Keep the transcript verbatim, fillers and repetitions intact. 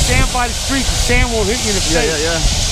stand by the street, the sand won't hit you in the Yeah, face. yeah, yeah.